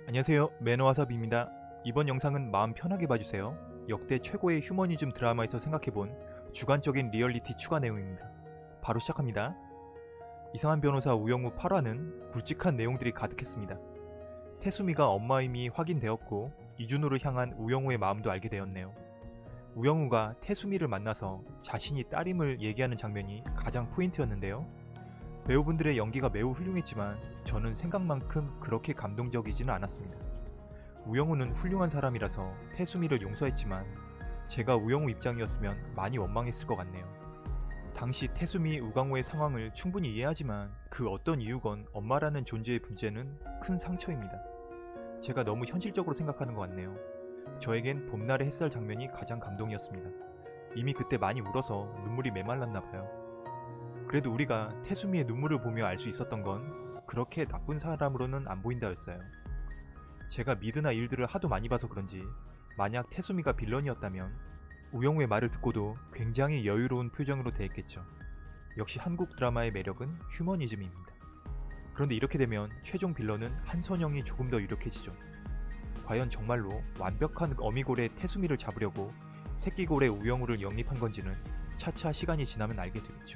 안녕하세요, 매너와삽입니다. 이번 영상은 마음 편하게 봐주세요. 역대 최고의 휴머니즘 드라마에서 생각해본 주관적인 리얼리티 추가 내용입니다. 바로 시작합니다. 이상한 변호사 우영우 8화는 굵직한 내용들이 가득했습니다. 태수미가 엄마임이 확인되었고 이준호를 향한 우영우의 마음도 알게 되었네요. 우영우가 태수미를 만나서 자신이 딸임을 얘기하는 장면이 가장 포인트였는데요. 배우분들의 연기가 매우 훌륭했지만 저는 생각만큼 그렇게 감동적이지는 않았습니다. 우영우는 훌륭한 사람이라서 태수미를 용서했지만 제가 우영우 입장이었으면 많이 원망했을 것 같네요. 당시 태수미, 우광호의 상황을 충분히 이해하지만 그 어떤 이유건 엄마라는 존재의 문제는 큰 상처입니다. 제가 너무 현실적으로 생각하는 것 같네요. 저에겐 봄날의 햇살 장면이 가장 감동이었습니다. 이미 그때 많이 울어서 눈물이 메말랐나봐요. 그래도 우리가 태수미의 눈물을 보며 알 수 있었던 건 그렇게 나쁜 사람으로는 안 보인다였어요. 제가 미드나 일들을 하도 많이 봐서 그런지 만약 태수미가 빌런이었다면 우영우의 말을 듣고도 굉장히 여유로운 표정으로 대했겠죠. 역시 한국 드라마의 매력은 휴머니즘입니다. 그런데 이렇게 되면 최종 빌런은 한선영이 조금 더 유력해지죠. 과연 정말로 완벽한 어미골의 태수미를 잡으려고 새끼골의 우영우를 영입한 건지는 차차 시간이 지나면 알게 되겠죠.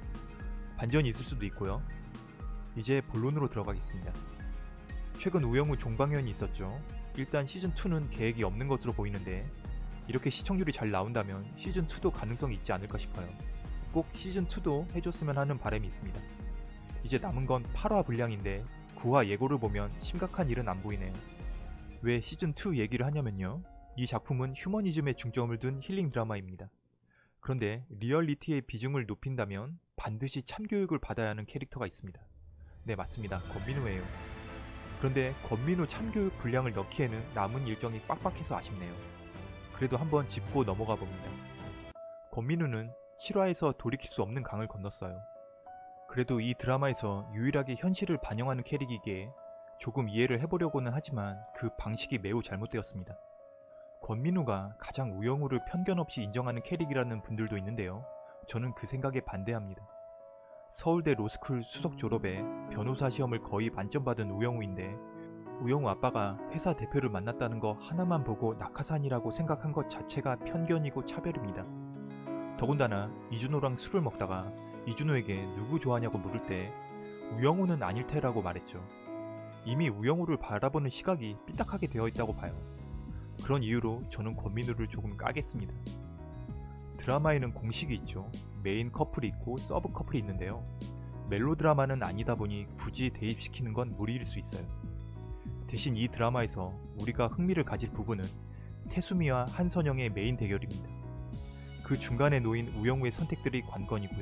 반전이 있을 수도 있고요. 이제 본론으로 들어가겠습니다. 최근 우영우 종방연이 있었죠. 일단 시즌2는 계획이 없는 것으로 보이는데 이렇게 시청률이 잘 나온다면 시즌2도 가능성이 있지 않을까 싶어요. 꼭 시즌2도 해줬으면 하는 바람이 있습니다. 이제 남은 건 8화 분량인데 9화 예고를 보면 심각한 일은 안 보이네요. 왜 시즌2 얘기를 하냐면요. 이 작품은 휴머니즘에 중점을 둔 힐링 드라마입니다. 그런데 리얼리티의 비중을 높인다면 반드시 참교육을 받아야 하는 캐릭터가 있습니다. 네, 맞습니다. 권민우예요. 그런데 권민우 참교육 분량을 넣기에는 남은 일정이 빡빡해서 아쉽네요. 그래도 한번 짚고 넘어가 봅니다. 권민우는 7화에서 돌이킬 수 없는 강을 건넜어요. 그래도 이 드라마에서 유일하게 현실을 반영하는 캐릭이기에 조금 이해를 해보려고는 하지만 그 방식이 매우 잘못되었습니다. 권민우가 가장 우영우를 편견 없이 인정하는 캐릭이라는 분들도 있는데요. 저는 그 생각에 반대합니다. 서울대 로스쿨 수석 졸업에 변호사 시험을 거의 만점 받은 우영우인데 우영우 아빠가 회사 대표를 만났다는 거 하나만 보고 낙하산이라고 생각한 것 자체가 편견이고 차별입니다. 더군다나 이준호랑 술을 먹다가 이준호에게 누구 좋아하냐고 물을 때 우영우는 아닐 테라고 말했죠. 이미 우영우를 바라보는 시각이 삐딱하게 되어 있다고 봐요. 그런 이유로 저는 권민우를 조금 까겠습니다. 드라마에는 공식이 있죠. 메인 커플이 있고 서브 커플이 있는데요. 멜로드라마는 아니다 보니 굳이 대입시키는 건 무리일 수 있어요. 대신 이 드라마에서 우리가 흥미를 가질 부분은 태수미와 한선영의 메인 대결입니다. 그 중간에 놓인 우영우의 선택들이 관건이고요.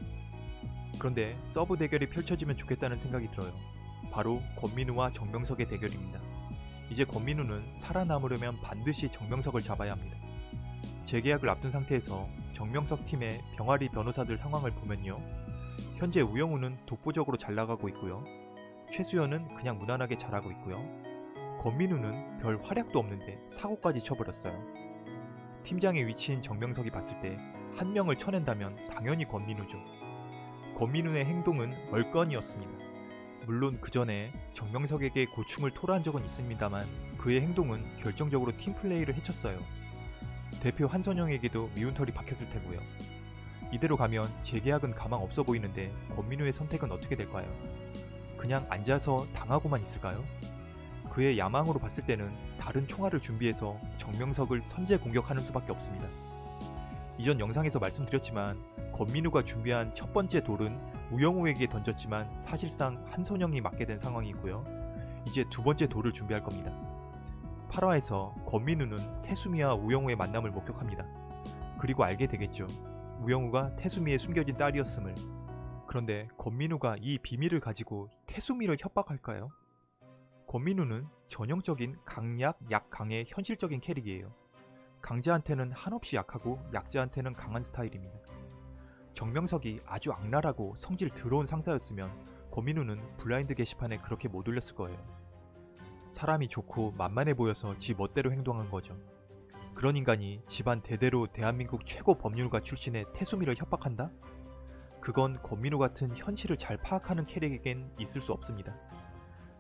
그런데 서브 대결이 펼쳐지면 좋겠다는 생각이 들어요. 바로 권민우와 정명석의 대결입니다. 이제 권민우는 살아남으려면 반드시 정명석을 잡아야 합니다. 재계약을 앞둔 상태에서 정명석 팀의 병아리 변호사들 상황을 보면요. 현재 우영우는 독보적으로 잘 나가고 있고요. 최수연은 그냥 무난하게 잘하고 있고요. 권민우는 별 활약도 없는데 사고까지 쳐버렸어요. 팀장의 위치인 정명석이 봤을 때 한 명을 쳐낸다면 당연히 권민우죠. 권민우의 행동은 얼건이었습니다. 물론 그 전에 정명석에게 고충을 토로한 적은 있습니다만 그의 행동은 결정적으로 팀플레이를 해쳤어요. 대표 한선영에게도 미운 털이 박혔을 테고요. 이대로 가면 재계약은 가망 없어 보이는데 권민우의 선택은 어떻게 될까요? 그냥 앉아서 당하고만 있을까요? 그의 야망으로 봤을 때는 다른 총알을 준비해서 정명석을 선제 공격하는 수밖에 없습니다. 이전 영상에서 말씀드렸지만 권민우가 준비한 첫 번째 돌은 우영우에게 던졌지만 사실상 한선영이 맞게 된 상황이고요. 이제 두 번째 돌을 준비할 겁니다. 8화에서 권민우는 태수미와 우영우의 만남을 목격합니다. 그리고 알게 되겠죠. 우영우가 태수미의 숨겨진 딸이었음을. 그런데 권민우가 이 비밀을 가지고 태수미를 협박할까요? 권민우는 전형적인 강약, 약강의 현실적인 캐릭이에요. 강자한테는 한없이 약하고 약자한테는 강한 스타일입니다. 정명석이 아주 악랄하고 성질 더러운 상사였으면 권민우는 블라인드 게시판에 그렇게 못 올렸을 거예요. 사람이 좋고 만만해 보여서 지 멋대로 행동한 거죠. 그런 인간이 집안 대대로 대한민국 최고 법률가 출신의 태수미를 협박한다? 그건 권민우 같은 현실을 잘 파악하는 캐릭에겐 있을 수 없습니다.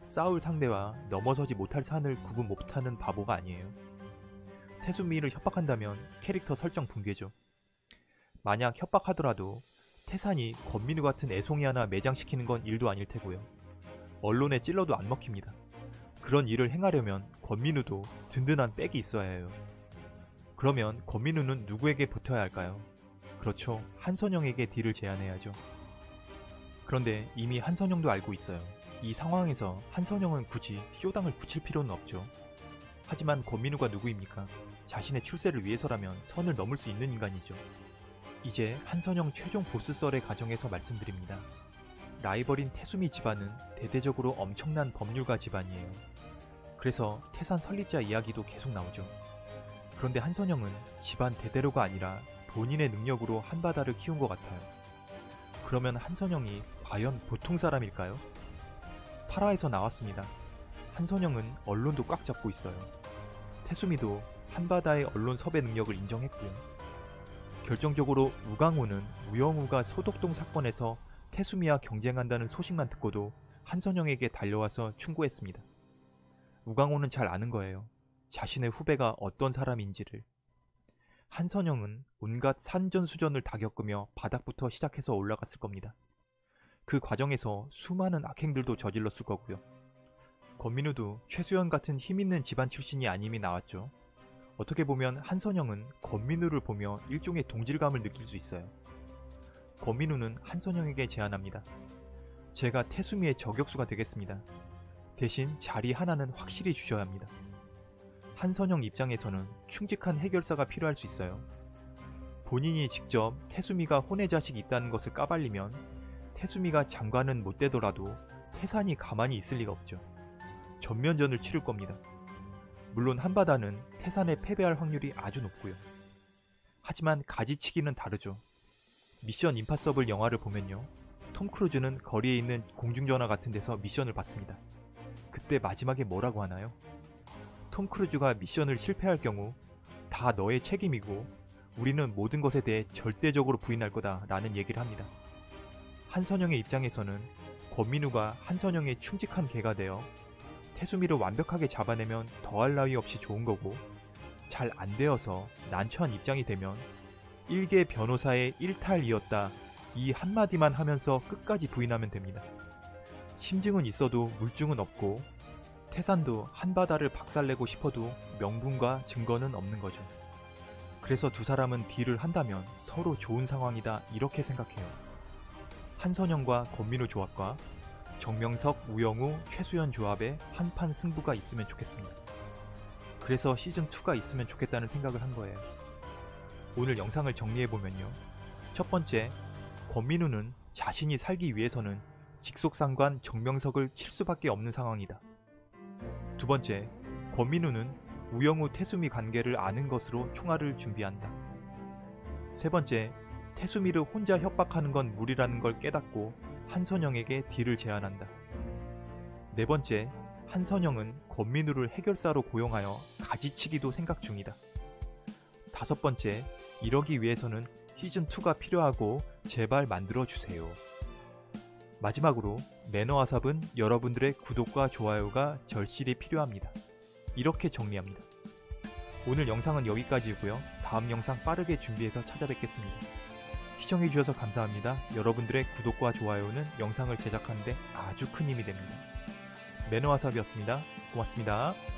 싸울 상대와 넘어서지 못할 산을 구분 못하는 바보가 아니에요. 태수미를 협박한다면 캐릭터 설정 붕괴죠. 만약 협박하더라도 태산이 권민우 같은 애송이 하나 매장시키는 건 일도 아닐 테고요. 언론에 찔러도 안 먹힙니다. 그런 일을 행하려면 권민우도 든든한 백이 있어야 해요. 그러면 권민우는 누구에게 붙어야 할까요? 그렇죠. 한선영에게 딜을 제안해야죠. 그런데 이미 한선영도 알고 있어요. 이 상황에서 한선영은 굳이 쇼당을 붙일 필요는 없죠. 하지만 권민우가 누구입니까? 자신의 출세를 위해서라면 선을 넘을 수 있는 인간이죠. 이제 한선영 최종 보스썰의 과정에서 말씀드립니다. 라이벌인 태수미 집안은 대대적으로 엄청난 법률가 집안이에요. 그래서 태산 설립자 이야기도 계속 나오죠. 그런데 한선영은 집안 대대로가 아니라 본인의 능력으로 한바다를 키운 것 같아요. 그러면 한선영이 과연 보통 사람일까요? 8화에서 나왔습니다. 한선영은 언론도 꽉 잡고 있어요. 태수미도 한바다의 언론 섭외 능력을 인정했고요. 결정적으로 우강우는 우영우가 소독동 사건에서 태수미와 경쟁한다는 소식만 듣고도 한선영에게 달려와서 충고했습니다. 우강우는 잘 아는 거예요. 자신의 후배가 어떤 사람인지를. 한선영은 온갖 산전수전을 다 겪으며 바닥부터 시작해서 올라갔을 겁니다. 그 과정에서 수많은 악행들도 저질렀을 거고요. 권민우도 최수연 같은 힘있는 집안 출신이 아님이 나왔죠. 어떻게 보면 한선영은 권민우를 보며 일종의 동질감을 느낄 수 있어요. 권민우는 한선영에게 제안합니다. 제가 태수미의 저격수가 되겠습니다. 대신 자리 하나는 확실히 주셔야 합니다. 한선영 입장에서는 충직한 해결사가 필요할 수 있어요. 본인이 직접 태수미가 혼의 자식이 있다는 것을 까발리면 태수미가 장관은 못 되더라도 태산이 가만히 있을 리가 없죠. 전면전을 치를 겁니다. 물론 한바다는 태산에 패배할 확률이 아주 높고요. 하지만 가지치기는 다르죠. 미션 임파서블 영화를 보면요. 톰 크루즈는 거리에 있는 공중전화 같은 데서 미션을 받습니다. 그때 마지막에 뭐라고 하나요? 톰 크루즈가 미션을 실패할 경우 다 너의 책임이고 우리는 모든 것에 대해 절대적으로 부인할 거다 라는 얘기를 합니다. 한선영의 입장에서는 권민우가 한선영의 충직한 개가 되어 태수미를 완벽하게 잡아내면 더할 나위 없이 좋은 거고 잘 안되어서 난처한 입장이 되면 일개 변호사의 일탈이었다 이 한마디만 하면서 끝까지 부인하면 됩니다. 심증은 있어도 물증은 없고 태산도 한바다를 박살내고 싶어도 명분과 증거는 없는 거죠. 그래서 두 사람은 딜을 한다면 서로 좋은 상황이다 이렇게 생각해요. 한선영과 권민우 조합과 정명석, 우영우, 최수연 조합의 한판 승부가 있으면 좋겠습니다. 그래서 시즌2가 있으면 좋겠다는 생각을 한 거예요. 오늘 영상을 정리해보면요. 첫 번째, 권민우는 자신이 살기 위해서는 직속상관 정명석을 칠 수밖에 없는 상황이다. 두 번째, 권민우는 우영우 태수미 관계를 아는 것으로 총알을 준비한다. 세 번째, 태수미를 혼자 협박하는 건 무리라는 걸 깨닫고 한선영에게 딜을 제안한다. 네 번째, 한선영은 권민우를 해결사로 고용하여 가지치기도 생각 중이다. 다섯 번째, 이러기 위해서는 시즌2가 필요하고 제발 만들어주세요. 마지막으로 매너와삽은 여러분들의 구독과 좋아요가 절실히 필요합니다. 이렇게 정리합니다. 오늘 영상은 여기까지이고요. 다음 영상 빠르게 준비해서 찾아뵙겠습니다. 시청해주셔서 감사합니다. 여러분들의 구독과 좋아요는 영상을 제작하는 데 아주 큰 힘이 됩니다. 매너와삽이었습니다. 고맙습니다.